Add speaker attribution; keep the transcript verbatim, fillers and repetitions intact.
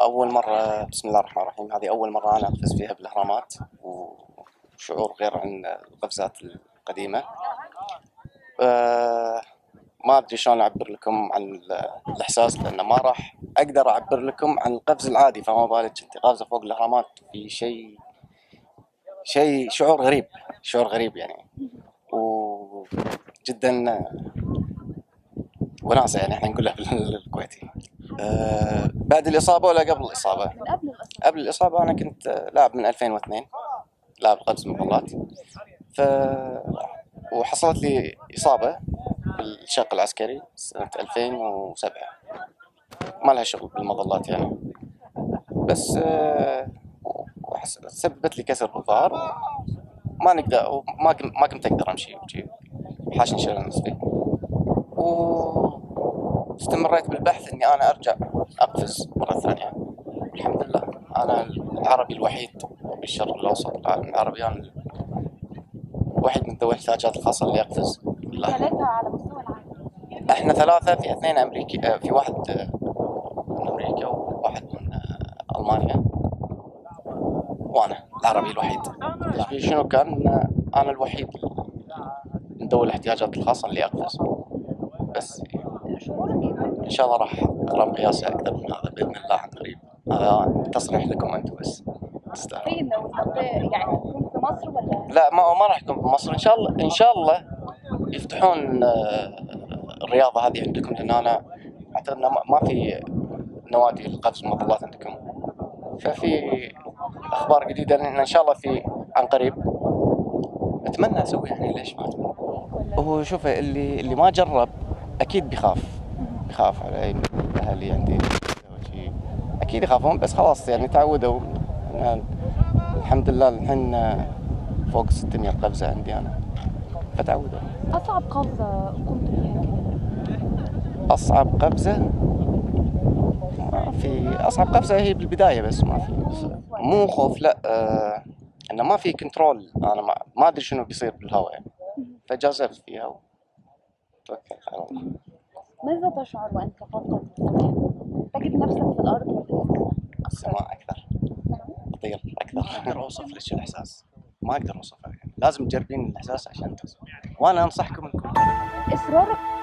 Speaker 1: أول مرة بسم الله الرحمن الرحيم، هذه أول مرة أنا أقفز فيها بالأهرامات، وشعور غير عن القفزات القديمة. أه ما أدري شلون أعبر لكم عن الإحساس، لأن ما راح أقدر أعبر لكم عن القفز العادي، فما بالك أنت قافزة فوق الأهرامات في شيء شيء شعور غريب، شعور غريب يعني، وجدا وناسة يعني، احنا نقولها بالكويتي. أه بعد الإصابة ولا قبل الإصابة؟
Speaker 2: قبل الإصابة.
Speaker 1: قبل الإصابة أنا كنت لاعب من ألفين واثنين، لاعب قفز مظلات. ف وحصلت لي إصابة بالشق العسكري سنة ألفين وسبعة، ما لها شغل بالمظلات يعني، بس أه سببت لي كسر بالظهر، ما نقدر ما كنت ما كنت أقدر أمشي وجي حاشني شلل نصفي، واستمريت بالبحث إني أنا أرجع أقفز مرة ثانية. الحمد لله أنا العربي الوحيد بالشرق الأوسط العالم العربي، أنا واحد من ذوي الاحتياجات الخاصة اللي يقفز.
Speaker 2: ثلاثة على مستوى العالم.
Speaker 1: احنا ثلاثة، في اثنين أمريكي، في واحد من أمريكا وواحد من ألمانيا، وأنا العربي الوحيد. شنو كان أنا الوحيد من ذوي الاحتياجات الخاصة اللي أقفز، بس إن شاء الله راح أقرب قياسي أكثر من هذا بإذن الله عن قريب. هذا تصريح لكم أنتم بس.
Speaker 2: فين يعني تكون في مصر ولا؟
Speaker 1: لا ما ما راح يكون في مصر، إن شاء الله إن شاء الله يفتحون الرياضة هذه عندكم، لأن أنا أعتقد أن ما في نوادي القفز مظلات عندكم، ففي أخبار جديدة إن إن شاء الله في عن قريب. أتمنى أسوي يعني، ليش ما أتمنى؟ هو شوف، اللي اللي ما جرب أكيد بيخاف بيخاف على أهلي عندي أكيد يخافون، بس خلاص يعني تعودوا. يعني الحمد لله الحين فوق ستمية قفزة عندي أنا، فتعودوا.
Speaker 2: أصعب قفزة قمت بها كانت؟
Speaker 1: أصعب قفزة ما في أصعب قفزة هي بالبداية، بس ما في مو خوف، لا آه إنه ما في كنترول، أنا ما ما أدري شنو بيصير بالهواء يعني، فجازفت فيها وتوكل على الله.
Speaker 2: ماذا تشعر وأنت فوق السماء؟ تجد نفسك في الأرض ولا
Speaker 1: السماء أكثر، أطير أكثر. ما أقدر أوصف لك الإحساس، ما أقدر أوصفه يعني. لازم تجربين الإحساس عشان تصل، وأنا أنصحكم أنكم
Speaker 2: إصرارك